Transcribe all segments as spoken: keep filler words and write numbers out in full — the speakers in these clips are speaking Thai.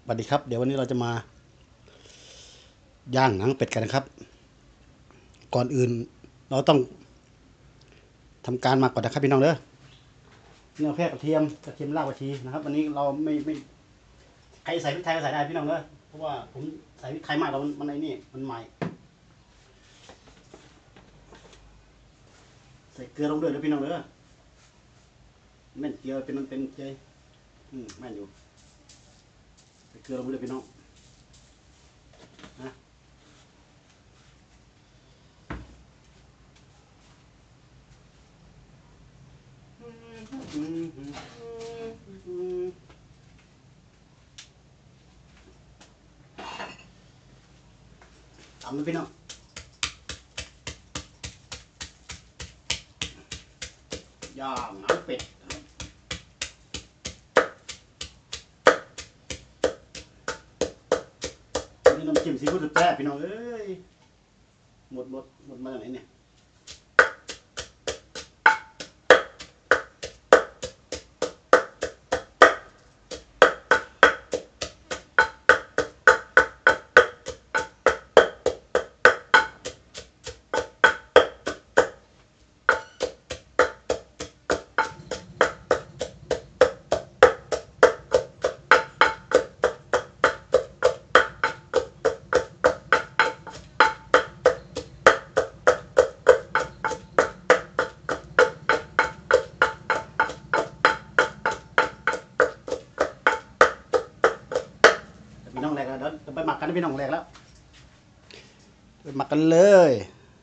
สวัสดีครับเดี๋ยววันนี้เราจะมาย่างหนังเป็ดกันนะครับก่อนอื่นเราต้องทำการหมักก่อนนะครับพี่น้องเด้อนี่เอาแค่กระเทียมกระเทียมรากผักชีนะครับวันนี้เราไม่ไม่ใครใส่พริกไทยก็ใส่ได้พี่น้องเด้อเพราะว่าผมใส่พริกไทยมากแล้วมันมันไอ้นี่มันใหม่ใส่เกลือลงด้วยเด้อพี่น้องเด้อแม่นเกลือเป็นมันเป็นเจอืมแม่นอยู่ใส่เกลือลงด้วยพี่น้องนะอืมอืมอืมตำเลยพี่น้องย่างหนังเป็ดนี่น้ำจิ้มซีฟู้ดแซ่บพี่น้องเอ้ยหมดหมดหมดมาจากไหนเนี่ยพี่น้องแรกแล้วเดี๋ยวไปหมักกันนะพี่น้องแรกแล้วไปหมักกันเลย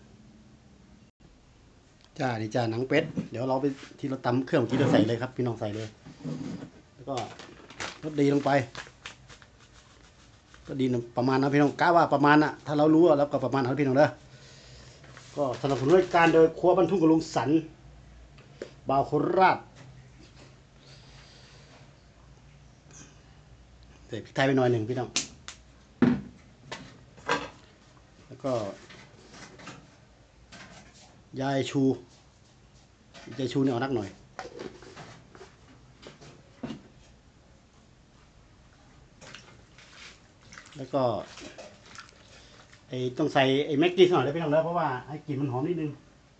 จ้านี่จ้าหนังเป็ดเดี๋ยวเราไปที่เราตำเครื่องที่เราใส่เลยครับพี่น้องใส่เลยแล้วก็รสดีลงไปก็ดีประมาณนะพี่น้องกะว่าประมาณน่ะถ้าเรารู้แล้วก็ประมาณนั้นพี่น้องเด้อก็สนับสนุนการโดยครัวบรรทุกกับลุงสันบ่าวโคราชใส่พริกไทยไปหน่อยหนึ่งพี่น้องแล้วก็ยายชูยายชูเนี่ยเอานักหน่อยแล้วก็ไอ้ต้องใส่ไอ้แม็กกี้หน่อยเลยพี่น้องเด้อเพราะว่าให้กลิ่นมันหอมนิดนึง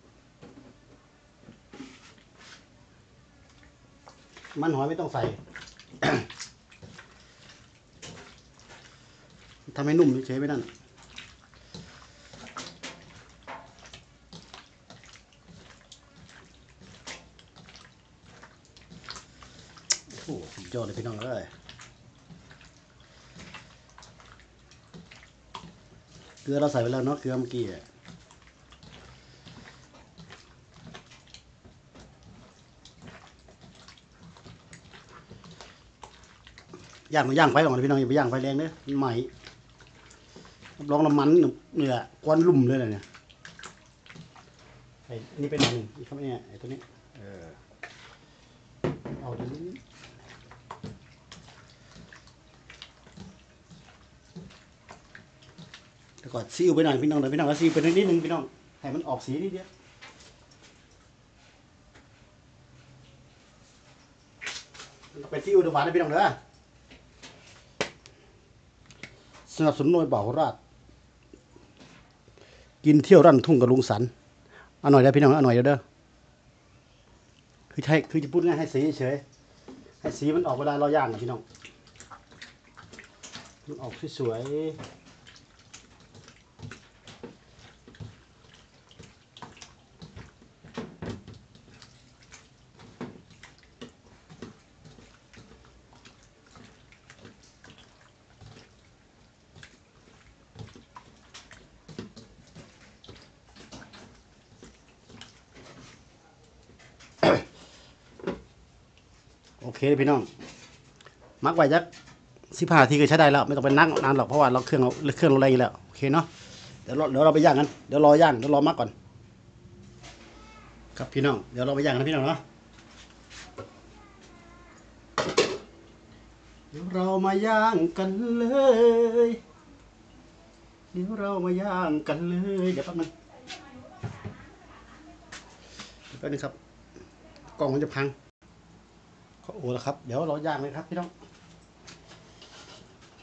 มันหอยไม่ต้องใส่ทำให้นุ่มเฉยๆไปนั่นโอ้สุดยอดเลยพี่น้องเลยเกลือเราใส่ไปแล้วเนาะเกลือเมื่อกี้ย่างมันย่างไฟก่อนเลยพี่น้องอย่าไปย่างไฟแรงเด้อมันไหม้รับรองน้ำมันเนี่ยควันลุ่มเลยเนี่ยไอ้นี่เป็นอันหนึ่งอีกครับเนี่ยไอ้ตัวนี้เออเอาตัวนี้แล้วก็ซีอิ๊วไปหน่อยพี่น้องเดี๋ยวพี่น้องก็ซีอิ๊วไปนิดนึงพี่น้องให้มันออกสีนิดเดียวเป็นซีอิ๊วหวานนะพี่น้องเด้อสนับสนุนโดยบ่าวโคราชกินเที่ยวรั่นทุ่งกับลุงสันเอาหน่อยเด้อพี่น้องเอาหน่อยเด้อคือใช่คือจะพูดง่ายให้สีเฉยให้สีมันออกเวลาเราย่างนะพี่น้องมันออกสวยโอเคพี่น้องมักไว้จักสิบห้านาทีก็ใช้ได้แล้วไม่ต้องไปนั่งนานหรอกเพราะว่าเราเครื่องเราเครื่องเราแรงอยู่แล้วโอเคเนาะเดี๋ยวเราเดี๋ยวเราไปย่างกันเดี๋ยวรอย่างเดี๋ยวรอมักก่อนครับพี่น้องเดี๋ยวเราไปย่างกันพี่น้องเนาะเดี๋ยวเรามาย่างกันเลยเดี๋ยวเรามาย่างกันเลยเดี๋ยวแป๊บนึงเดี๋ยวแป๊บนึงครับกล่องมันจะพังโอ้แล้วครับเดี๋ยวเราย่างเลยครับพี่น้อง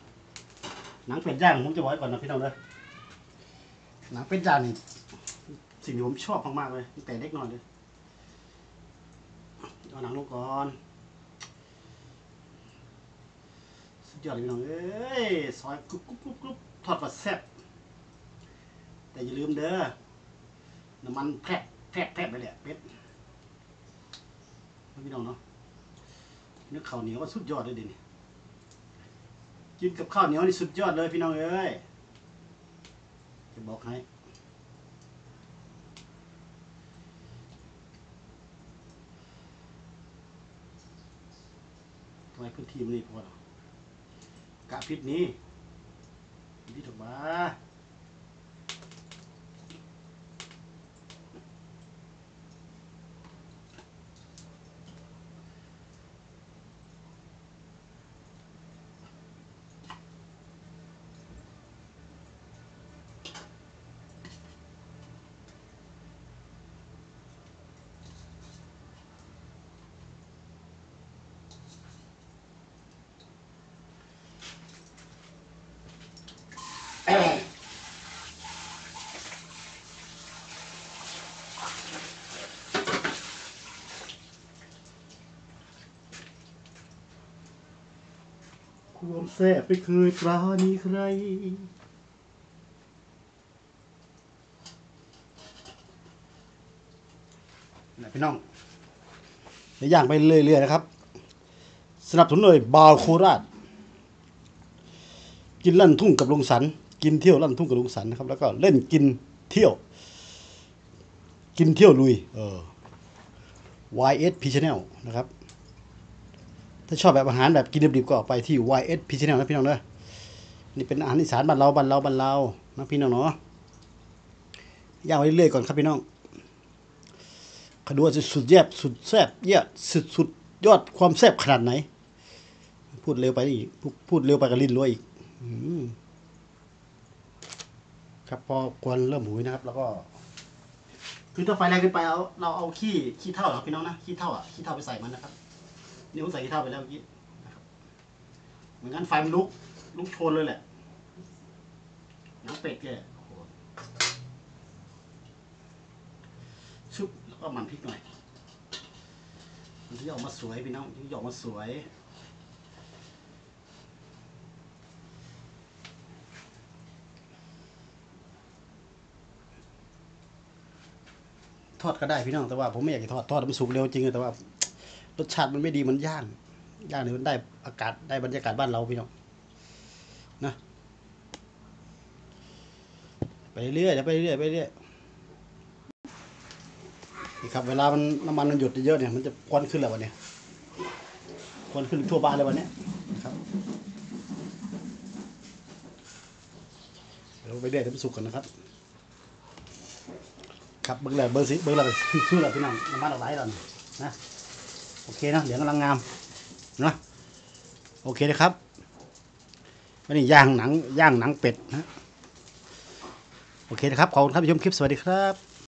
หนังเป็ดย่างผมจะบอกไว้ก่อนนะพี่น้องเด้อหนังเป็ดย่างนี่สิ่งที่ผมชอบมากๆเลยตั้งแต่เล็กน้อยเลยเอาหนังลงก่อนสุดยอดเลยพี่น้องเอ้ยซอยกรุบกรุบกรุบกรุบทอดผัดแซ่บแต่อย่าลืมเด้อน้ำมันแพร่แพร่แพร่ไปเลยเป็ดพี่น้องเนาะนึกข้าวเหนียวว่าสุดยอดเลยเดี๋ยวนี้กินกับข้าวเหนียวนี่สุดยอดเลยพี่น้องเอ้ยจะบอกให้ทำไมพื้นที่มันนี่พอหรอกะพิษนี้พิษถูกบ้าความแซ่บไม่เคยปราณีใครนะพี่น้องเดี๋ยวย่างไปเรื่อยๆนะครับสนับสนุนเลยบาวโคราชกินลั่นทุ่งกับลุงสันกินเที่ยวลั่นทุ่งกับลุงสันนะครับแล้วก็เล่นกินเที่ยวกินเที่ยวลุยเออ วาย เอส พี Channel นะครับถ้าชอบแบบอาหารแบบกินดิบๆก็ไปที่ วาย เอส พี Channel นะพี่น้องเด้อนี่เป็นอาหารอีสานบ้านเราบ้านเราบ้านเรานะพี่น้องเนาะย่างไปเรื่อยๆก่อนครับพี่น้องขดูว่าจะสุดแย่สุดแซ่บเยี่ยสุดสุดยอดความแซ่บขนาดไหนพูดเร็วไปอีกพูดเร็วไปกับลิ้นรัวอีกครับพอควันเริ่มหุยนะครับแล้วก็คือถ้าไฟแรงขึ้นไปเอาเราเอาขี้ขี้เถ้าหรอพี่น้องนะขี้เถ้าอ่ะขี้เถ้าไปใส่มันนะครับนี่ผมใส่ขี้เถ้าไปแล้วเมื่อกี้นะครับเหมือนกันไฟมันลุกลุกโชนเลยแหละน้ำเป็ดแกชุบแล้วก็มันพริกหน่อยมันที่ออกมาสวยพี่น้องที่ออกมาสวยทอดก็ได้พี่น้องแต่ว่าผมไม่อยากจะทอดทอดมันสุกเร็วจริงแต่ว่ารสชาติมันไม่ดีมันย่างย่างเนี่ยมันได้อากาศได้บรรยากาศบ้านเราพี่น้องนะไปเรื่อยไปเรื่อยไปเรื่อยนี่ครับเวลามันน้ำมันมันหยุดเยอะเนี่ยมันจะควันขึ้นแล้ววันนี้ควันขึ้นทั่วบ้านเลยวันนี้ครับเดี๋ยวไปเรื่อยจะไปสุกกันนะครับครับเบิ้งเลยเบิ้งสิเบิ้งเลยคืออะไรพี่น้องน้ำมันออกไหลแล้วนะโอเคนะเหลืองกำลังงามนะโอเคนะครับวันนี้ย่างหนังย่างหนังเป็ดนะโอเคนะครับขอบคุณครับที่ชมคลิปสวัสดีครับ